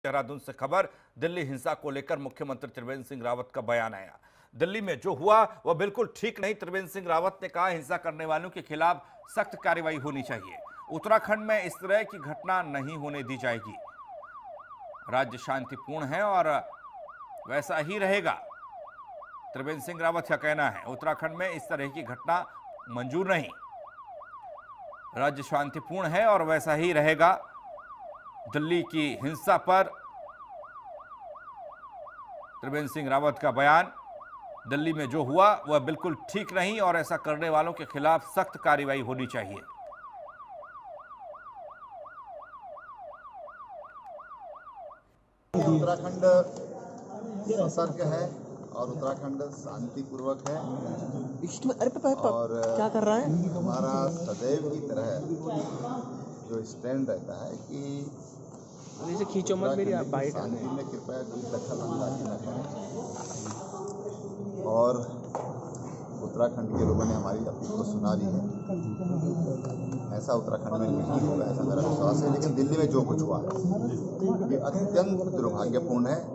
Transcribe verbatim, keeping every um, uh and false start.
देहरादून से खबर। दिल्ली हिंसा को लेकर मुख्यमंत्री त्रिवेंद्र सिंह रावत का बयान आया। दिल्ली में जो हुआ वह बिल्कुल ठीक नहीं। त्रिवेंद्र सिंह रावत ने कहा, हिंसा करने वालों के खिलाफ सख्त कार्रवाई होनी चाहिए। उत्तराखंड में इस तरह की घटना नहीं होने दी जाएगी। राज्य शांतिपूर्ण है और वैसा ही रहेगा, त्रिवेंद्र सिंह रावत का कहना है। उत्तराखंड में इस तरह की घटना मंजूर नहीं। राज्य शांतिपूर्ण है और वैसा ही रहेगा। दिल्ली की हिंसा पर त्रिवेंद्र सिंह रावत का बयान। दिल्ली में जो हुआ वह बिल्कुल ठीक नहीं और ऐसा करने वालों के खिलाफ सख्त कार्रवाई होनी चाहिए। उत्तराखंड सशक्त है और उत्तराखंड शांतिपूर्वक है और क्या कर रहा है हमारा सदैव की तरह जो स्टैंड रहता है कि इसे खींचो मत, मेरी आप बाइट शांति में कृपया कोई दखल अंदाजी न करें। और उत्तराखंड के लोगों ने हमारी अपील को सुना भी है। ऐसा उत्तराखंड में नहीं होगा, ऐसा मेरा विश्वास है। लेकिन दिल्ली में जो कुछ हुआ है ये अत्यंत दुर्भाग्यपूर्ण है।